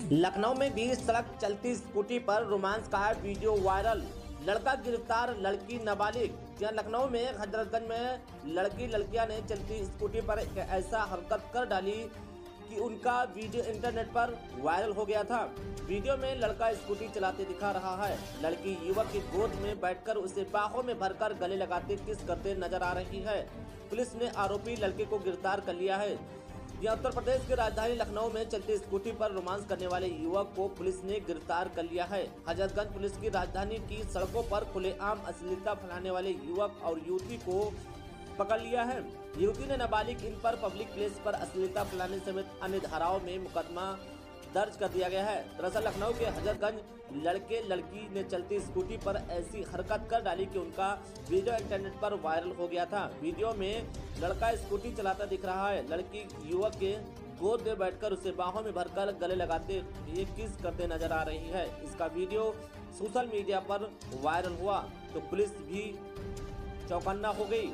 लखनऊ में बीच सड़क चलती स्कूटी पर रोमांस का वीडियो वायरल। लड़का गिरफ्तार, लड़की नाबालिग। जहां लखनऊ में हजरतगंज में लड़कियां ने चलती स्कूटी पर एक ऐसा हरकत कर डाली कि उनका वीडियो इंटरनेट पर वायरल हो गया था। वीडियो में लड़का स्कूटी चलाते दिखा रहा है। लड़की युवक की गोद में बैठकर उसे बाहों में भरकर गले लगाते किस करते नजर आ रही है। पुलिस ने आरोपी लड़के को गिरफ्तार कर लिया है। यह उत्तर प्रदेश की राजधानी लखनऊ में चलती स्कूटी पर रोमांस करने वाले युवक को पुलिस ने गिरफ्तार कर लिया है। हजरतगंज पुलिस की राजधानी की सड़कों पर खुलेआम अश्लीलता फैलाने वाले युवक और युवती को पकड़ लिया है। युवती ने नाबालिग इन पर पब्लिक प्लेस पर अश्लीलता फैलाने समेत अन्य धाराओं में मुकदमा दर्ज कर दिया गया है। दरअसल लखनऊ के हजरतगंज लड़के लड़की ने चलती स्कूटी पर ऐसी हरकत कर डाली कि उनका वीडियो इंटरनेट पर वायरल हो गया था। वीडियो में लड़का स्कूटी चलाता दिख रहा है। लड़की युवक के गोद में बैठकर उसे बाहों में भरकर गले लगाते हुए किस करते नजर आ रही है। इसका वीडियो सोशल मीडिया पर वायरल हुआ तो पुलिस भी चौकन्ना हो गई।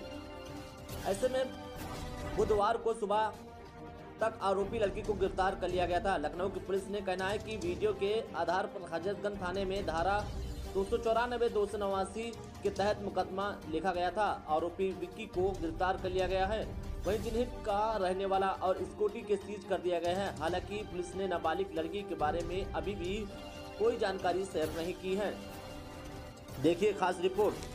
ऐसे में बुधवार को सुबह तक आरोपी लड़की को गिरफ्तार कर लिया गया था। लखनऊ की पुलिस ने कहना है कि वीडियो के आधार पर हजरतगंज थाने में धारा 294, 289 के तहत मुकदमा लिखा गया था। आरोपी विक्की को गिरफ्तार कर लिया गया है। वहीं जिन्हित का रहने वाला और स्कूटी के सीज कर दिया गया है। हालांकि पुलिस ने नाबालिग लड़की के बारे में अभी भी कोई जानकारी शेयर नहीं की है। देखिए खास रिपोर्ट।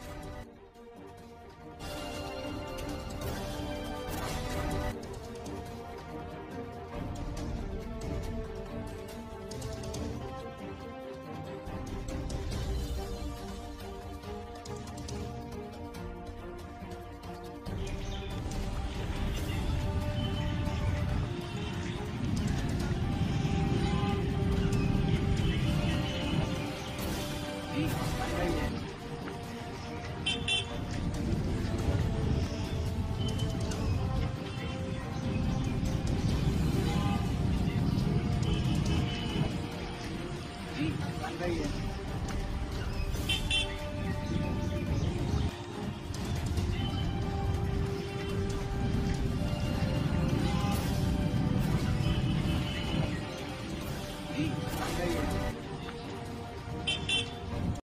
बन गई है।